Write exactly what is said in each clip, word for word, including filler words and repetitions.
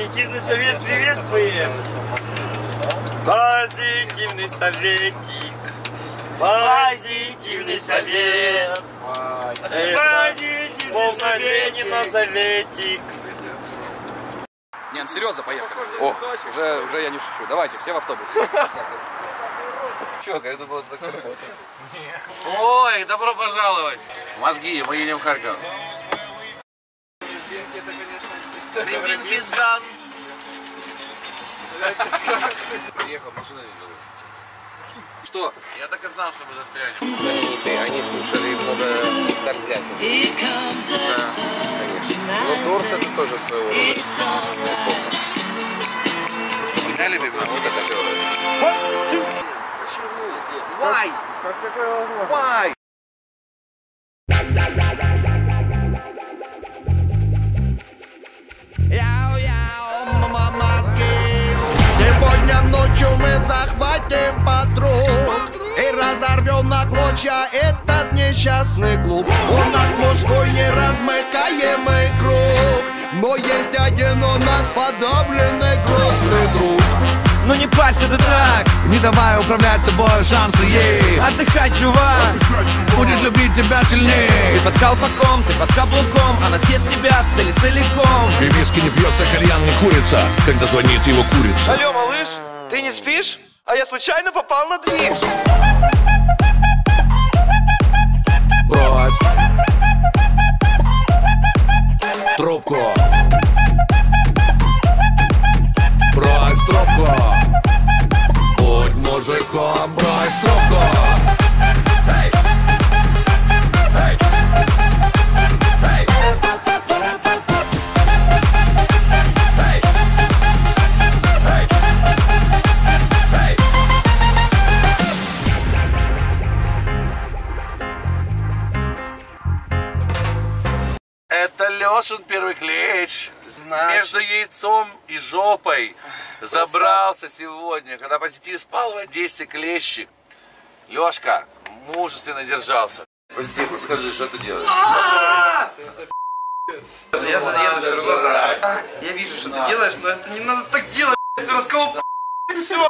Позитивный совет приветствуем. Позитивный советик. Позитивный совет. Позитивный Ленина советик. Не, ну серьезно, поехали. О, уже, уже я не шучу. Давайте, все в автобус. Че, как это было так работать? Ой, добро пожаловать! Мозги, мы едем в Харьков. Ремзингизган. Приехал, машина не зовут. Что? Я так и знал, что мы застрянем. Знаменитые, они слушали много Торзятина. Да, конечно. Но Дорс это тоже своего рода. Вспоминали бы вот это все? Почему? Why? Как такое возможно? Why? Сегодня ночью мы захватим подруг и разорвем на клочья этот несчастный клуб. У нас мужской неразмыкаемый круг, но есть один у нас подавленный грустный друг. Ну не парься ты так, Не давай управлять собой, шансы ей. отдыхай, чувак. Будет любить тебя сильнее. Ты под колпаком, ты под каблуком, она съест тебя цели целиком. И виски не пьется, кальян не курится, когда звонит его курица. Алло, малыш, ты не спишь? А я случайно попал на движ. Брось трубку. Брось трубку. Будь мужиком, брось трубку. Эй! Эй! Эй! Эй! Эй! Это Лешин первый клещ. Между яйцом и жопой забрался сегодня, когда позитив спал в Одессе клещик. Лешка мужественно держался. Позитив, скажи, что ты делаешь? Я заеду все равно завтра. Я вижу, что ты делаешь, но это не надо так делать. Ты расколол все.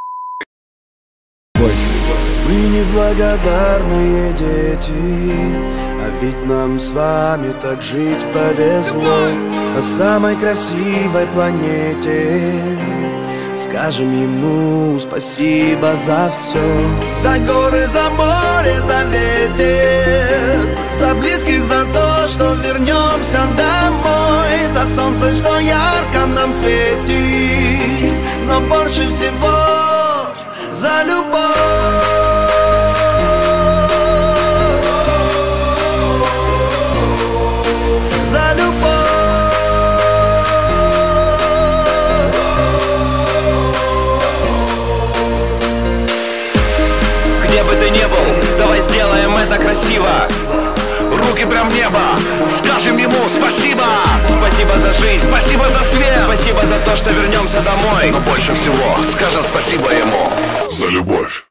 Мы неблагодарные дети, а ведь нам с вами так жить повезло. На самой красивой планете скажем ему спасибо за все. За горы, за море, за ветер, за близких, за то, что вернемся домой, за солнце, что ярко нам светит, но больше всего за любовь. За любовь. Где бы ты ни был, давай сделаем это красиво. Руки прям в небо, скажем ему спасибо. Спасибо за жизнь, спасибо за свет, спасибо за то, что вернемся домой. Но больше всего скажем спасибо ему За любовь.